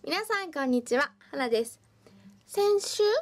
皆さんこんにちは、はなです。先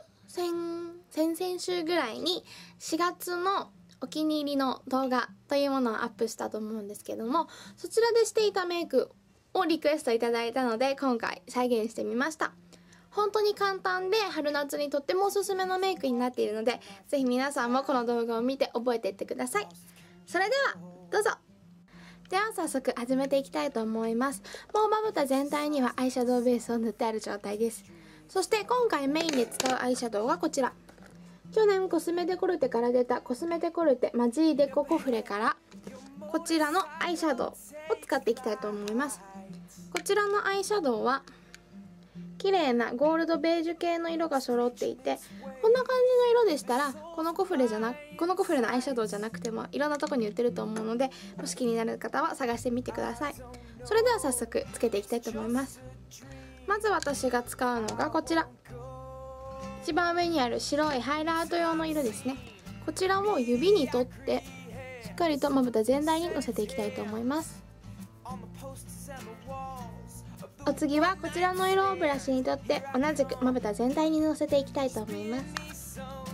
々週ぐらいに4月のお気に入りの動画というものをアップしたと思うんですけども、そちらでしていたメイクをリクエストいただいたので今回再現してみました。本当に簡単で春夏にとってもおすすめのメイクになっているので、ぜひ皆さんもこの動画を見て覚えていってください。それではどうぞ。では早速始めていきたいと思います。もうまぶた全体にはアイシャドウベースを塗ってある状態です。そして今回メインで使うアイシャドウはこちら。去年コスメデコルテから出たコスメデコルテマジーデココフレからこちらのアイシャドウを使っていきたいと思います。こちらのアイシャドウは綺麗なゴールドベージュ系の色が揃っていて、こんな感じの色でしたらこのコフレのアイシャドウじゃなくてもいろんなとこに売ってると思うので、もし気になる方は探してみてください。それでは早速つけていきたいと思います。まず私が使うのがこちら、一番上にある白いハイライト用の色ですね。こちらを指に取ってしっかりとまぶた全体にのせていきたいと思います。お次はこちらの色をブラシに取って同じくまぶた全体にのせていきたいと思います。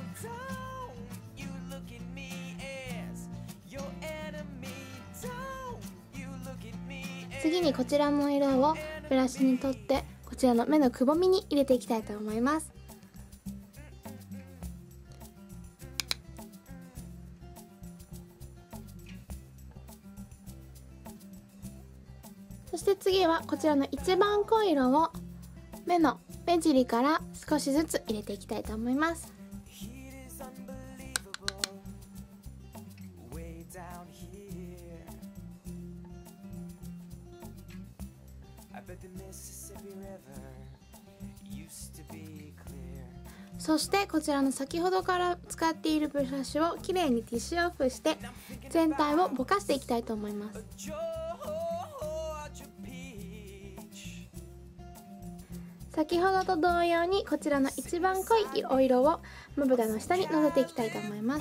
次にこちらの色をブラシに取ってこちらの目のくぼみに入れていきたいと思います。そして次はこちらの一番濃い色を目の目尻から少しずつ入れていきたいと思います。そしてこちらの先ほどから使っているブラシをきれいにティッシュオフして全体をぼかしていきたいと思います。先ほどと同様にこちらの一番濃いお色をまぶたの下にのせていきたいと思います。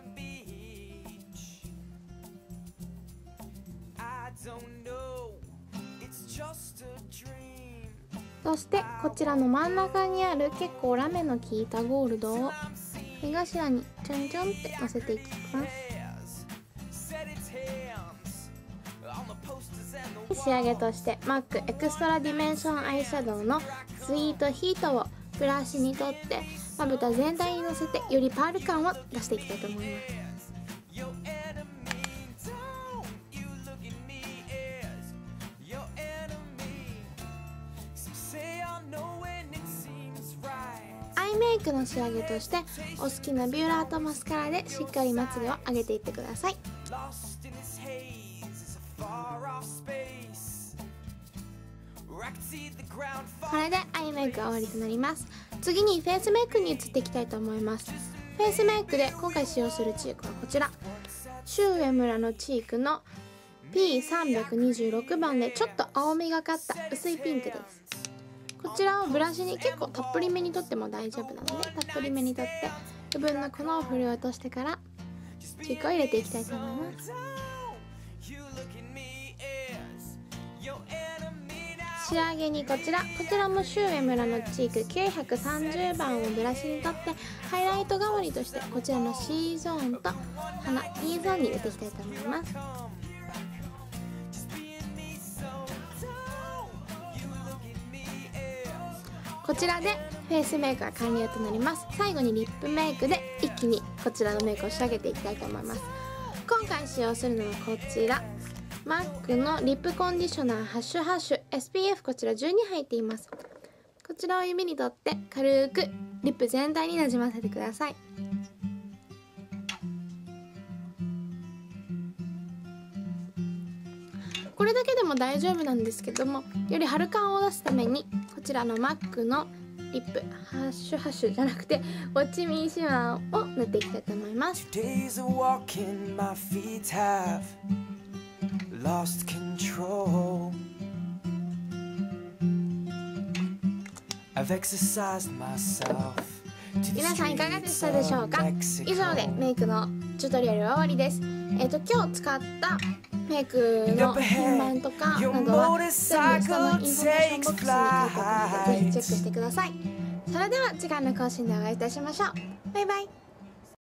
そしてこちらの真ん中にある結構ラメの効いたゴールドを目頭にちょんちょんってのせていきます。仕上げとして MAC エクストラディメンションアイシャドウのスイートヒートをブラシに取ってまぶた全体にのせてよりパール感を出していきたいと思います。アイメイクの仕上げとしてお好きなビューラーとマスカラでしっかりまつげを上げていってください。これでアイメイクは終わりとなります。次にフェイスメイクに移っていきたいと思います。フェイスメイクで今回使用するチークはこちら、シュウエムラのチークの P326 番でちょっと青みがかった薄いピンクです。こちらをブラシに結構たっぷりめに取っても大丈夫なので、たっぷりめに取って余分な粉を振り落としてからチークを入れていきたいと思います。仕上げにこちらもシュウエムラのチーク930番をブラシに取ってハイライト代わりとしてこちらの C ゾーンと鼻 T ゾーンに入れていきたいと思います。こちらでフェイスメイクが完了となります。最後にリップメイクで一気にこちらのメイクを仕上げていきたいと思います。今回使用するのはこちらMAC のリップコンディショナーハッシュハッシュ SPF こちら12入っています。こちらを指に取って軽くリップ全体になじませてください。これだけでも大丈夫なんですけども、より春感を出すためにこちらの MAC のリップハッシュハッシュじゃなくてウォッチミーシマーを塗っていきたいと思います。Lost control. I've exercised myself. 皆さんいかがでしたでしょうか。以上でメイクのチュートリアルは終わりです。今日使ったフメイクの品番とかなどは全部下のインフォメーションボックスに書いておくので、ぜひチェックしてください。それでは次回の更新でお会いいたしましょう。バイバイ。